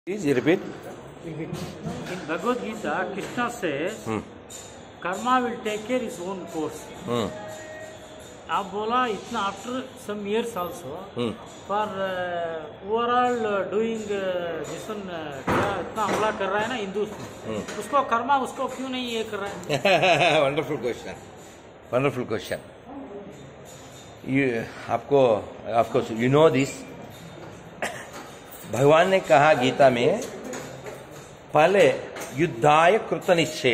Please repeat. In Bhagavad Gita, Krishna says, karma will take care its own course. आप बोला इतना after some years also for overall doing this one क्या इतना हमला कर रहा है ना हिंदू उसको कर्मा उसको क्यों नहीं ये कर रहा है? Wonderful question. Wonderful question. You आपको of course you know this. भगवान ने कहा गीता में पहले युद्धाय कृत निश्चय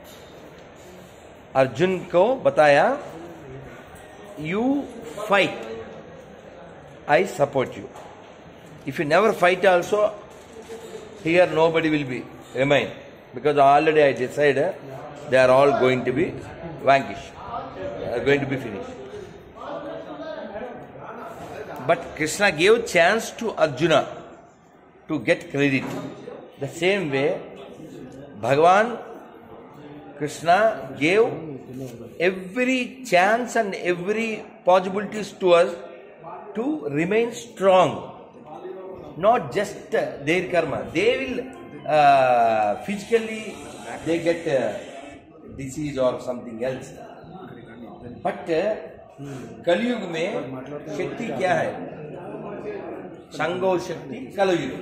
अर्जुन को बताया you fight, I support you. If you never fight also, here nobody will be remain because already I decided they are all going to be vanquished. They are going to be finished. But Krishna gave chance to Arjuna to get credit. The same way, Bhagavan Krishna gave every chance and every possibilities to us to remain strong. Not just their karma. They will physically they get disease or something else. But कलयुग में शक्ति क्या है? संगो शक्ति कलयुग.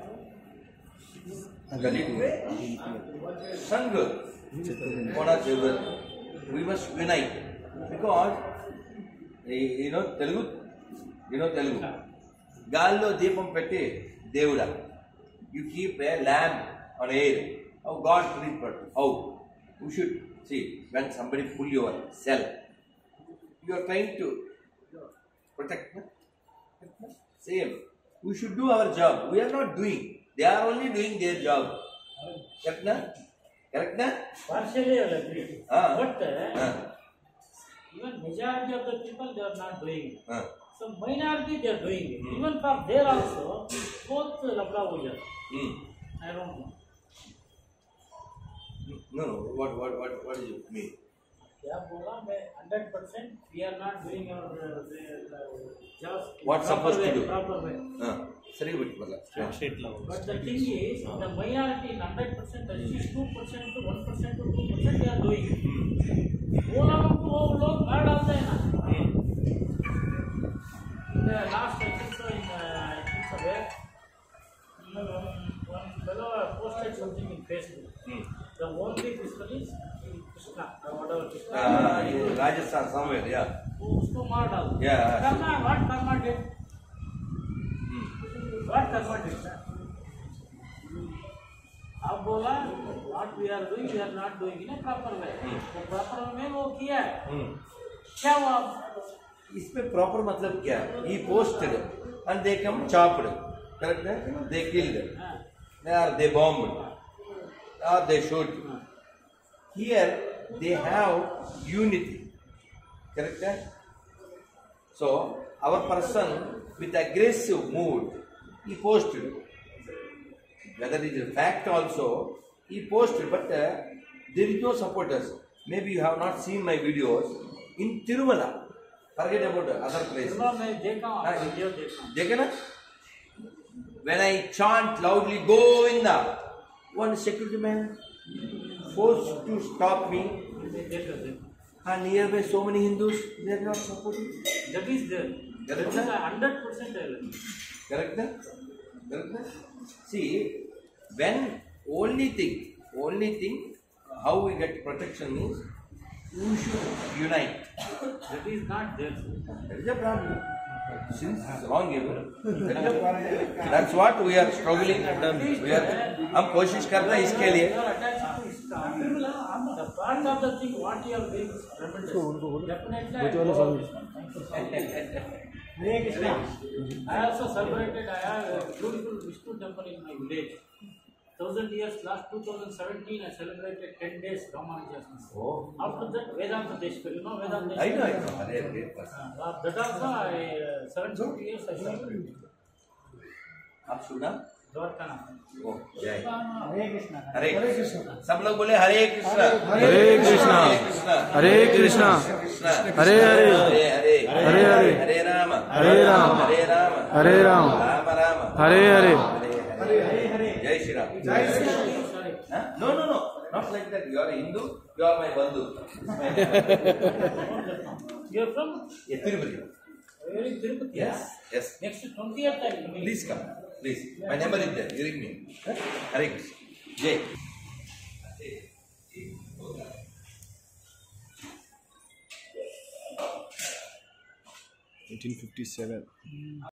कलयुग में संग होना चाहिए. We must unite because you know Telugu. Gallo deepam petti Devuda. You keep a lamp on air. How God created person? How? You should see when somebody pull your cell. You are trying to protect. Same. We should do our job. We are not doing. They are only doing their job. Correct na? Correct na? Partially I agree. But even majority of the people they are not doing it. So minority they are doing it. Even for there also both labda ho jata. I don't know. No. What do you mean? क्या बोला मैं 100% we are not doing our jobs. What supposed to do? Proper way. Sari state level. But the thing is, the minority in 100%, at least 2% to 1% to 2% they are doing it. वो लोग मार डालते हैं ना. The last I think so in I think so where one fellow posted something in Facebook. The only Krishna is Krishna, whatever Krishna. In Rajasthan somewhere, yeah. उसको मार डाल. Yeah. Karma, what karma did? What karma did that? अब बोला what we are doing, we are not doing in a proper way. तो proper way में वो किया है. क्या हुआ? इसमें proper मतलब क्या? He posted and they come chopped. Correct? They killed. Or they bombed. Or they shot. Here they have unity. Correct? So our person with aggressive mood, he posted. Whether it is a fact also, he posted, but there is no supporters. Maybe you have not seen my videos in Tirumala. Forget about other places. मैं देखा video देखा. देखे ना? When I chant loudly, Govinda, one security man forced to stop me. And nearby so many Hindus, they are not supporting. That is there. That is 100% Correct? Correct? See, when only thing, how we get protection means, we should unite. That is not there. That is a problem. Since it's wrong even. That's what we are struggling and we are. हम कोशिश करते हैं इसके लिए. The part of the thing what you are doing is tremendous. Definitely. Hare Krishna. I also celebrated. I have a beautiful Vishnu temple in my village. 1000 years, last 2017, I celebrated 10 days Ramanuja. Oh. After that, Vedanta Deshkar. You know Vedanta Deshkar? I know. Great person. That also, I 750 years I celebrated. आप सुना? द्वारका. ओ जय. हरे कृष्णा. हरे कृष्णा. सब लोग बोले हरे कृष्णा. हरे कृष्णा. हरे कृष्णा. हरे हरे. हरे हरे हरे. हरे राम. हरे राम. हरे राम. हरे Ram. Ram Ram. Hare Hare. Hare Hare. Jai Shri Ram. Huh? No, not like that. You are a Hindu. You are my bandhu. You are from Tirupati. Tirupati. Yes. Next 20th time. Please come. Please. My number is there. You ring me. Hare Krishna. Jai. 1857.